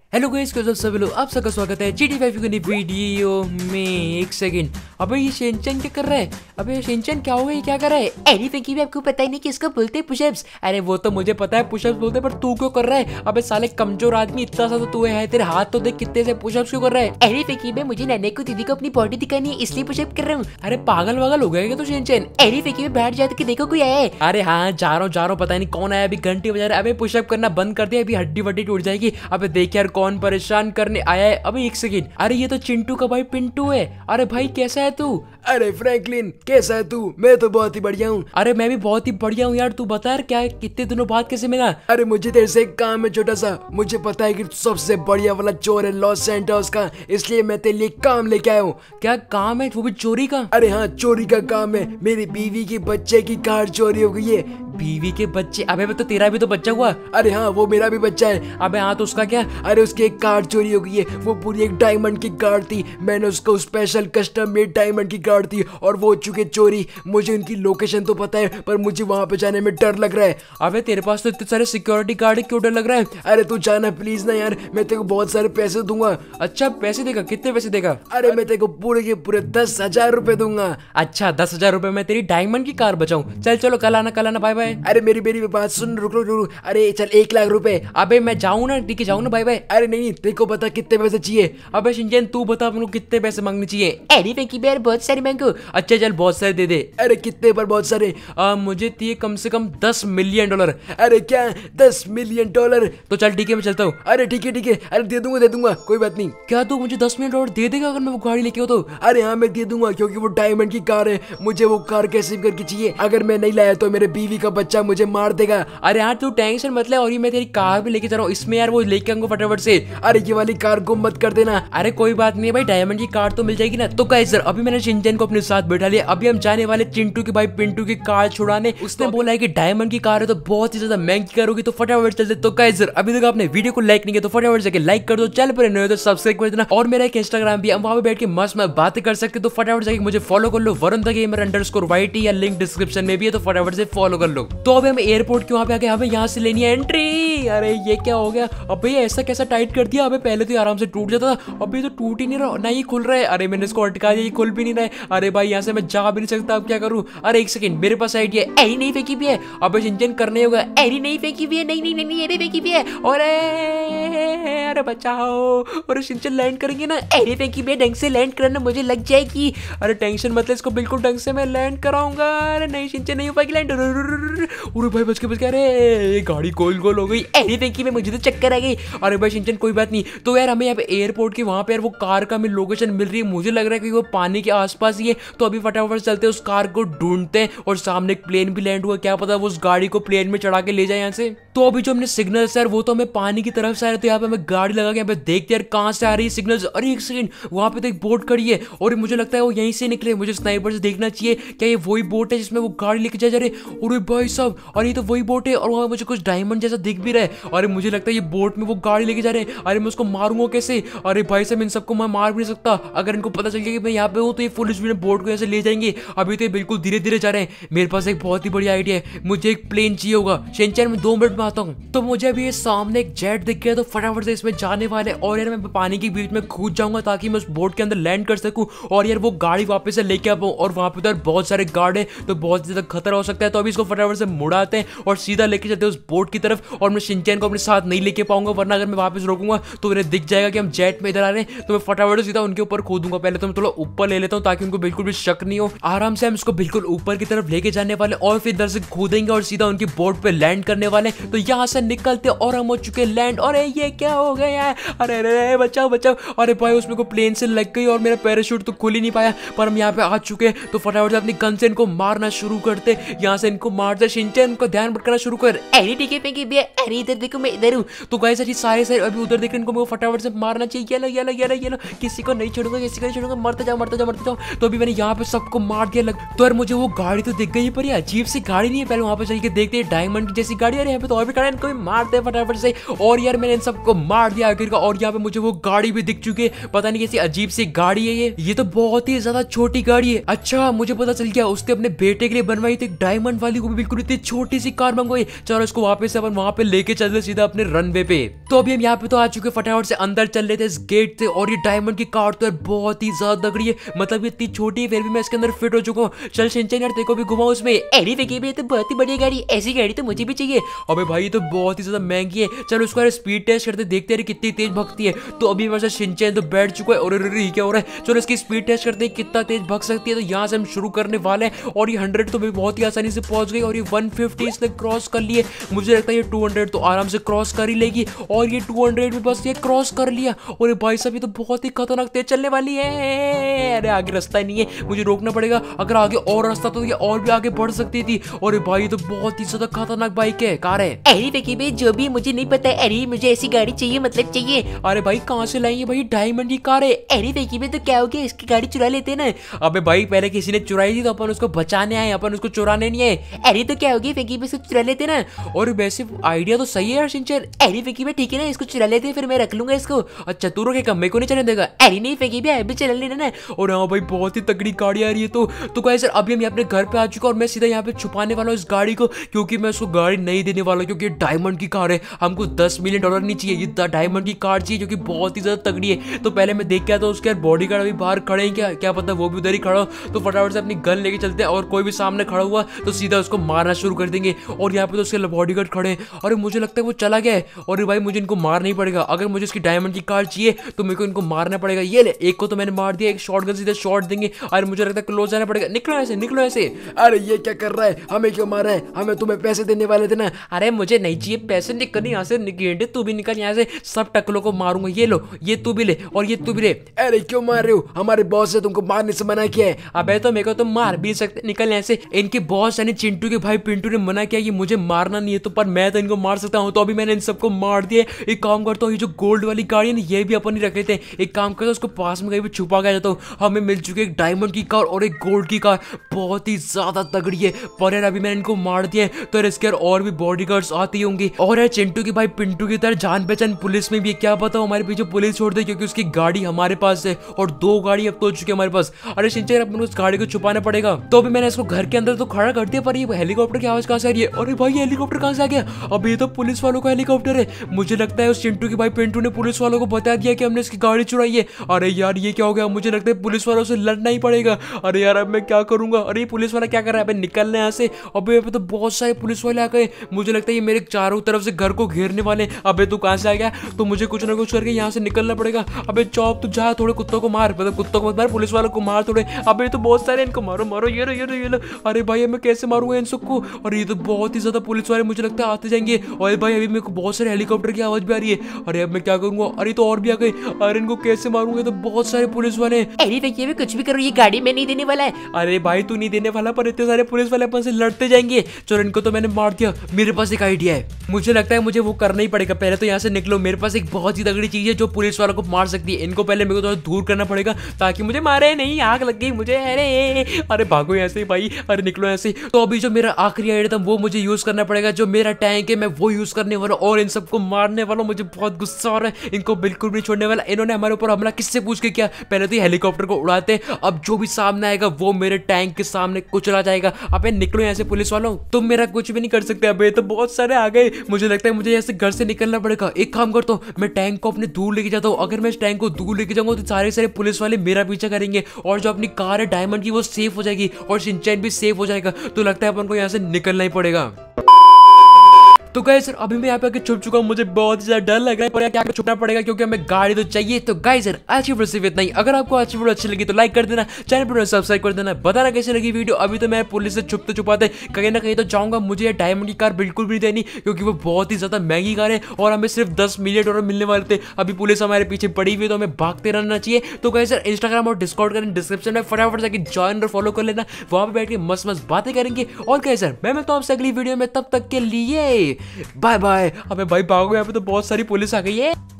Hello guys, कैसे हो सब लोग। आप सबका स्वागत है GT5 की नई वीडियो में। एक सेकंड, अबे ये शिनचैन क्या कर रहा है? अबे शिनचैन क्या हो गया, ये क्या कर रहा है? अरे फंकी भी आपको पता ही नहीं किसको बोलते हैं पुशअप्स। अरे वो तो मुझे पता है पुशअप्स बोलते हैं, पर तू क्यों कर रहा है? अबे साले कमजोर आदमी, इतना सा तो तू है, तेरे हाथ तो देख कितने से पुशअप्स क्यों कर रहा है? अरे फंकी भी मुझे नाना को दीदी को अपनी बॉडी दिखानी है, इसलिए पुशअप कर रहा हूँ। अरे पागल वागल हो गया क्या तू शिनचैन? अरे फंकी भी बाहर जाते कि देखो कोई आया है। अरे हाँ, जा रहा हूँ, पता नहीं कौन आया। अभी घंटी बजा रहा है। अबे पुशअप करना बंद कर दिया, अभी हड्डी वड्डी टूट जाएगी। अबे देख यार कौन परेशान करने आया है। अबे एक सेकंड, अरे ये तो चिंटू का भाई पिंटू है। अरे भाई कैसा है तू? अरे फ्रैंकलिन कैसा है तू? मैं तो बहुत ही बढ़िया हूँ। अरे मैं भी बहुत ही बढ़िया हूँ यार। तू बता यार, क्या है, कितने दिनों बाद कैसे मिला? अरे मुझे तेरे से एक काम है छोटा सा। मुझे पता है कि तू सबसे बढ़िया वाला चोर है लॉस सैंटोस का, इसलिए मैं तेरे लिए काम लेके आया हूँ। क्या काम है, वो भी चोरी का? अरे हाँ, चोरी का काम है। मेरी बीवी के बच्चे की कार चोरी हो गई है। बीवी के बच्चे? अबे तो तेरा भी तो बच्चा हुआ। अरे हाँ, वो मेरा भी बच्चा है। अबे हाँ, तो उसका क्या? अरे उसकी एक कार चोरी हो गई है। वो पूरी एक डायमंड की कार थी। मैंने उसको स्पेशल कस्टम मेड डायमंड की कार थी और वो हो चुकी है चोरी। मुझे उनकी लोकेशन तो पता है, पर मुझे वहां पे जाने में डर लग रहा है। अबे तेरे पास तो इतने सारे सिक्योरिटी गार्ड है, क्यों डर लग रहा है? अरे तू जाना प्लीज ना यार, मैं तेरे को बहुत सारे पैसे दूंगा। अच्छा पैसे देगा? कितने पैसे देगा? अरे मैं तेरे को पूरे के पूरे 10,000 रुपए दूंगा। अच्छा 10,000 रुपए में तेरी डायमंड की कार बचाऊं? चल चलो, कल आना, बाय बाय। अरे मेरी बात सुन, रुक। अरे चल 1 लाख रुपए। अबे मैं जाऊं ना, ठीक है जाऊं ना, बाय बाय। अरे नहीं, तेरे को बता कितने पैसे चाहिए। अबे शिनचैन तू बता अपने को कितने पैसे मांगने चाहिए? अरे फंकी भी यार बहुत सारे मांगो। अच्छा चल बहुत सारे दे दे। अरे कितने पर बहुत सारे? मुझे चाहिए कम से कम $10 मिलियन। अरे क्या, $10 मिलियन? तो चल ठीक है, मैं चलता हूँ। अरे ठीक है, अरे दे दूंगा, कोई बात नहीं। क्या तू मुझे $10 मिलियन दे देगा अगर मैं वो गाड़ी लेके हो तो? अरे हाँ, मैं दे दूंगा, क्योंकि वो डायमंड की कार है। मुझे वो कार कैसे भी करके चाहिए। अगर मैं नहीं लाया तो मेरे बीवी का बच्चा मुझे मार देगा। अरे यार तू टेंशन मत ले, और ये मैं तेरी कार भी लेके जा रहा हूँ, इसमें यार वो लेके आऊंगा फटाफट से। अरे ये वाली कार गुम मत कर देना। अरे कोई बात नहीं भाई, डायमंड की कार तो मिल जाएगी ना। तो गाइस सर, अभी मैंने शिनचैन को अपने साथ बैठा लिया। अभी हम जाने वाले चिंटू के भाई पिंटू की कार छुड़ाने। उसने बोला है कि डायमंड की कार है तो बहुत ही ज्यादा महंगी कार होगी, तो फटाफट चलते। तो गाइस सर, अभी तक आपने वीडियो को लाइक नहीं किया तो फटाफट जाके लाइक कर दो। चल पर नहीं हो तो सब्सक्राइब कर देना। और मेरा एक इंस्टाग्राम भी, हम वहां पे बैठ के मस्त बातें कर सकते, तो फटाफट जाके मुझे फॉलो कर लो, वरुण द गेमर _YT, या लिंक डिस्क्रिप्शन में भी है, तो फटाफट से फॉलो कर लो। तो अभी हम एयरपोर्ट के वहां पे आ गए, हमें यहाँ से लेनी है एंट्री। अरे ये क्या हो गया? अबे ऐसा कैसा टाइट कर दिया? अबे पहले तो आराम से टूट जाता था, अभी तो टूट ही नहीं रहा, ना ही खुल रहा है। अरे मैंने इसको अटका दिया, ये खुल भी नहीं रहा है। अरे भाई यहाँ से मैं जा भी नहीं सकता, अब क्या करूँ? अरे एक सेकंड, मेरे पास आइडिया है। अरे नहीं फंकी भी है। अबे शिनचैन करने होगा। अरे नहीं फंकी भी है, नहीं अरे फंकी भी है। अरे बचाओ। अरे शिनचैन लैंड करेंगे ना? अरे फंकी भी ढंग से लैंड करना मुझे लग जाएगी। अरे टेंशन मत ले, इसको बिल्कुल ढंग से मैं लैंड कराऊंगा। अरे नहीं शिनचैन, नहीं हो पाएगी लैंड। अरे भाई बच के। अरे ये गाड़ी गोल गोल हो गई। अरे फंकी में मुझे तो चक्कर आ गई। अरे भाई शिनचैन कोई बात नहीं। तो यार हमें यहाँ पे एयरपोर्ट के वहां पे यार वो कार का हमें लोकेशन मिल रही है। मुझे लग रहा है कि वो पानी के आसपास ही है, तो अभी फटाफट चलते हैं, उस कार को ढूंढते हैं। और सामने एक प्लेन भी लैंड हुआ, क्या पता वो उस गाड़ी को प्लेन में चढ़ा के ले जाए यहाँ से। तो अभी जो हमने सिग्नल सर, वो तो हमें पानी की तरफ से आ रहे, तो यहाँ पे हमें गाड़ी लगा के यहाँ पे देखते यार कहाँ से आ रही है सिग्नल्स। अरे एक सेकंड, वहां पे तो एक बोट खड़ी है और मुझे लगता है वो यहीं से निकले। मुझे स्नाइपर से देखना चाहिए, क्या ये वही बोट है जिसमें वो गाड़ी लेके जा रहे? अरे भाई साहब, अरे ये तो वही बोट है, और वहां मुझे कुछ डायमंड जैसा दिख भी रहा है। अरे मुझे लगता है ये बोट में वो गाड़ी लेके जा रहे हैं। अरे मैं उसको मारूंगा कैसे? अरे भाई साहब, इन सबको मैं मार भी नहीं सकता। अगर इनको पता चल गया कि मैं यहाँ पे हूँ तो ये फुल स्पीड में बोट को ऐसे ले जाएंगे। अभी तो ये बिल्कुल धीरे धीरे जा रहे हैं। मेरे पास एक बहुत ही बढ़िया आइडिया है, मुझे एक प्लेन चाहिए होगा। शिनचैन में 2 मिनट में आता हूँ। तो मुझे अभी ये सामने एक जेट दिख गया, तो फटाफट से इसमें जाने वाले। और यार मैं पानी के बीच में कूद जाऊंगा ताकि मैं उस बोट के अंदर लैंड कर सकूं, और यार वो गाड़ी वापस से लेके आ पाऊं। और वहां पे तो बहुत सारे गार्ड है, तो बहुत ज्यादा खतरा हो सकता है। तो अभी इसको फटाफट से मुड़ाते हैं और सीधा लेके चलते हैं उस बोट की तरफ। और मैं शिनचैन को अपने साथ नहीं लेके पाऊंगा, वरना अगर मैं वापस रोकूंगा तो उन्हें दिख जाएगा कि हम जेट में इधर आ रहे हैं। तो मैं फटाफट सीधा उनके ऊपर कूदूंगा। पहले तो मैं थोड़ा ऊपर ले लेता हूँ ताकि उनको बिल्कुल भी शक नहीं हो। आराम से हम इसको बिल्कुल ऊपर की तरफ लेके जाने वाले, और फिर इधर से कूदेंगे और सीधा उनकी बोट पे लैंड करने वाले। तो यहाँ से निकलते और हम हो चुके लैंड। अरे ये क्या हो गया? अरे बचाओ। अरे भाई उसमें को प्लेन से लग गई और मेरा पैराशूट तो खुल ही नहीं पाया, पर हम यहाँ पे आ चुके हैं। तो फटाफट से अपनी गन से इनको मारना शुरू करते, यहाँ से इनको मारते। शिनचैन को ध्यान भटकाना शुरू कर। अरे ठीक है फंकी भी है। अरे इधर देखो, मैं इधर हूँ। तो गाइस अच्छी सारे अभी उधर देख रहे, इनको फटाफट से मारना चाहिए। ये लो, किसी को नहीं छोड़ूंगा, मरते जाओ। तो अभी मैंने यहाँ पे सबको मार दिया लग। तो यार मुझे वो गाड़ी तो दिख गई, पर ये अजीब सी गाड़ी नहीं है। पहले वहां पे चल के देखते हैं, डायमंड की जैसी गाड़ी। अरे यहाँ पे तो और भी खड़ा है, इनको भी मारते हैं फटाफट से। और यार मैंने इन सबको को मार दिया आखिरकार। और यहाँ पे मुझे वो गाड़ी भी दिख चुकी है, पता नहीं कैसी अजीब सी गाड़ी है ये तो बहुत ही ज्यादा छोटी गाड़ी है। अच्छा मुझे पता चल गया, उसने अपने बेटे के लिए बनवाई थी डायमंड वाली, वो भी बिल्कुल इतनी छोटी सी कार मंगवाई। चलो इसको वापस अपन वहां पे लेके चलते सीधा अपने रनवे पे। तो अभी हम यहाँ पे तो आ चुके, फटाफट से अंदर चल रहे थे इस गेट से। और ये डायमंड की कार तो बहुत ही ज्यादा तगड़ी है, मतलब इतनी छोटी है फिर भी मैं इसके अंदर फिट हो चुका हूँ। चल शिनचैन यार देखो भी घुमाओ उसमें। अरे विकी भाई तो बहुत ही बढ़िया गाड़ी, ऐसी गाड़ी तो मुझे भी चाहिए। अबे भाई तो बहुत ही ज्यादा महंगी है। चलो उसको यार स्पीड टेस्ट करते, देखते हैं कितनी तेज भगती है। तो अभी वैसे शिनचैन तो बैठ चुका है और क्या हो रहा है। चलो इसकी स्पीड टेस्ट करते हैं कितना तेज भग सकती है। तो यहाँ से हम शुरू करने वाले हैं। और ये 100 तो बहुत ही आसानी से पहुंच गई और ये 150 इसने क्रॉस कर लिए। मुझे लगता है ये 200 तो आराम से क्रॉस कर ही लेगी। और ये 200 में बस ये क्रॉस कर लिया। और भाई साहब ये तो बहुत ही खतरनाक तेज चलने वाली है। अरे आगे रास्ता नहीं है, मुझे रोकना पड़ेगा। अगर आगे और रास्ता तो ये और भी आगे बढ़ सकती थी। और भाई तो बहुत ही ज्यादा खतरनाक बाइक है, कार है। अरे विकी भाई जो भी मुझे नहीं पता, अरे मुझे ऐसी गाड़ी चाहिए, मतलब चाहिए। अरे भाई कहाँ से लाएंगे भाई, डायमंड की कार है। अरे विकी भाई तो क्या हो गया, इसकी गाड़ी चुरा लेते ना। अबे भाई पहले किसी ने चुराई थी तो अपन उसको बचाने आए, अपन उसको चुराने नहीं आए। अरे तो क्या हो गया विकी भाई, इसको चुरा लेते ना। और वैसे आइडिया तो सही है यार शिनचैन। अरे विकी भाई ठीक है ना, इसको चुरा लेते हैं, फिर मैं रख लूंगा इसको। अच्छा तू रोकेगा, मेरे को नहीं चलने देगा। अरे नहीं विकी भाई अभी चला लेना ना। और हाँ भाई बहुत ही तगड़ी गाड़ी आ रही है। तो गाइस सर अभी हम अपने घर पे आ चुके हैं और मैं सीधा यहाँ पे छुपाने वाला हूँ इस गाड़ी को, क्योंकि मैं उसको गाड़ी नहीं देने वाला, क्योंकि डायमंड की कार है। हमको $10 मिलियन नहीं चाहिए, ये डायमंड की कार चाहिए जो कि बहुत ही ज्यादा तगड़ी है। तो पहले मैं देख के आता हूँ उसके बॉडी गार्ड अभी बाहर खड़े हैं क्या पता वो भी उधर ही खड़ा हो। तो फटाफट से अपनी गन लेके चलते हैं और कोई भी सामने खड़ा हुआ तो सीधा उसको मारना शुरू कर देंगे। और यहाँ पे तो उसके बॉडी गार्ड खड़े हैं। और मुझे लगता है वो चला गया है। और भाई मुझे इनको मारना ही पड़ेगा, अगर मुझे इसकी डायमंड की कार चाहिए तो मेरे को इनको मारना पड़ेगा। ये ले, एक को तो मैंने मार दिया, एक शॉटगन सीधे शॉट देंगे। और मुझे लगता है क्लोज आना पड़ेगा। निकलो ऐसे, निकलो ऐसे। अरे ये क्या कर रहा है, हमें क्यों मार रहा है, हमें तुम्हें पैसे देने वाले थे ना। अरे मुझे नहीं चाहिए पैसे, निकल यहाँ से। गेंडे तू भी निकल यहाँ से, सब टकलों को मारूंगा। ये लो, ये तू भी ले और ये तू भी ले। अरे क्यों मार रहे हो, हमारे बॉस ने तुमको मारने से मना किया है। अबे तो मेरे को तो मार भी सकते, निकल यहाँ से। इनके बॉस यानी चिंटू के भाई पिंटू ने मना किया कि मुझे मारना नहीं है, तो पर मैं तो इनको मार सकता हूँ। तो अभी मैंने इन सबको मार दिया। एक काम करता हूँ, ये जो गोल्ड वाली गाड़ी है ना ये भी अपन ही रख लेते हैं। एक काम करता हूँ उसको पास में कहीं भी छुपा के जाता हूँ। हमें मिल चुकी है एक डायमंड की कार और एक गोल्ड की कार, बहुत ही ज्यादा तगड़ी है। पर यार अभी मैंने इनको मार दिया है तो इसके और भी बॉडीगार्ड्स आती होंगी। और यार चिंटू की भाई पिंटू की तरह जान पहचान पुलिस में भी, क्या पता हमारे पीछे पुलिस छोड़ दे, क्योंकि उसकी गाड़ी हमारे पास है और 2 गाड़ी अब तो हो चुकी है हमारे पास। अरे शिनचैन अपन उस गाड़ी को छुपाना पड़ेगा। तो अभी मैंने इसको घर के अंदर तो खड़ा कर दिया, पर ये हेलीकॉप्टर की आवाज कहाँ से आ रही है। अरे भाई ये हेलीकॉप्टर कहाँ से आ गया, अब ये तो पुलिस वालों का हेलीकॉप्टर है। मुझे लगता है उस चिंटू की भाई पिंटू ने पुलिस वालों को बता दिया कि हमने इसकी गाड़ी चुराई है। अरे यार ये क्या हो गया, मुझे लगता है पुलिस वालों से लड़ना ही पड़ेगा। अरे यार अब मैं क्या करूंगा। अरे पुलिस वाला क्या कर रहा है, निकलना यहाँ से। अबे यहाँ पे तो बहुत सारे पुलिस वाले आ गए, मुझे लगता है ये मेरे चारों तरफ से घर को घेरने वाले। अबे तू कहाँ से आ गया, तो मुझे कुछ ना कुछ करके यहाँ से निकलना पड़ेगा। अबे चौप तू जा, थोड़े कुत्तों को मार, मतलब कुत्तों को मत मार, पुलिस वालों को मार थोड़े। अबे तो बहुत सारे, इनको मारो मारो, ये लो ये लो ये लो। अरे भाई मैं कैसे मारूंगा इन सबको। और ये तो बहुत ही ज्यादा पुलिस वाले मुझे लगता है आते जाएंगे। और भाई अभी मेरे को बहुत सारे हेलीकॉप्टर की आवाज भी आ रही है। अरे अब मैं क्या करूंगा, अरे तो और भी आ गए। अरे इनको कैसे मारूंगा, तो बहुत सारे पुलिस वाले। अरे भैया भी कुछ भी करो, ये गाड़ी में नहीं देने वाला है। अरे भाई तू नहीं देने वाला, पर इतने सारे पुलिस वाले अपन से लड़ते जाएंगे। चलो इनको तो मैंने मार दिया। मेरे पास एक आइडिया है, मुझे लगता है मुझे वो करना ही पड़ेगा। पहले तो यहाँ से निकलो, मेरे पास एक बहुत ही तगड़ी चीज है जो पुलिस वालों को मार सकती है। इनको पहले मेरे को थोड़ा दूर करना पड़ेगा ताकि मुझे मारे नहीं, आग लग गई मुझे। अरे भागो यहाँ से भाई, अरे निकलो यहाँ से। तो अभी जो मेरा आखिरी आइडिया था वो मुझे यूज करना पड़ेगा, जो मेरा टैंक है मैं वो यूज करने वाला और इन सबको मारने वाला। मुझे बहुत गुस्सा आ रहा है, इनको बिल्कुल भी छोड़ने वाला। इन्होंने हमारे ऊपर हमला किससे पूछ के किया, पहले तो हेलीकॉप्टर को उड़ाते, अब जो भी सामने आएगा वो मेरे टैंक के सामने कुचला जाएगा। अबे निकलो यहाँ से पुलिस वालों, तुम मेरा कुछ भी नहीं कर सकते। अबे तो बहुत सारे आ गए, मुझे लगता है मुझे यहाँ से घर से निकलना पड़ेगा। एक काम करता हूँ, मैं टैंक को अपने दूर लेके जाता हूँ। अगर मैं इस टैंक को दूर लेके जाऊंगा तो सारे सारे पुलिस वाले मेरा पीछा करेंगे और जो अपनी कार है डायमंड की वो सेफ हो जाएगी और शिनचैन भी सेफ हो जाएगा। तो लगता है अपन को यहाँ से निकलना ही पड़ेगा। तो गाइस सर अभी मैं यहाँ पे आके छुप चुका हूँ, मुझे बहुत ज्यादा डर लग रहा है, पर क्या छुपना पड़ेगा क्योंकि हमें गाड़ी तो चाहिए। तो गाइस सर आज की वीडियो सिर्फ इतना ही। अगर आपको आज की वीडियो अच्छी लगी तो लाइक कर देना, चैनल पर सब्सक्राइब कर देना, बताना कैसी लगी वीडियो। अभी तो मैं पुलिस से छुपते छुपाते कहीं ना कहीं तो जाऊंगा। मुझे ये डायमंड की कार बिल्कुल भी देनी, क्योंकि वो बहुत ही ज्यादा महंगी कार है और हमें सिर्फ $10 मिलियन मिलने वाले थे। अभी पुलिस हमारे पीछे पड़ी हुई है तो हमें भागते रहना चाहिए। तो गाइस सर इंस्टाग्राम और डिस्कॉर्ड करें डिस्क्रिप्शन में, फटाफट जाके ज्वाइन और फॉलो कर लेना, वहां पे बैठ के मस्त मस्त बातें करेंगे। और गाइस सर मैं मिलता हूं आपसे अगली वीडियो में, तब तक के लिए बाय बाय। अबे भाई भागो, यहाँ पे तो बहुत सारी पुलिस आ गई है।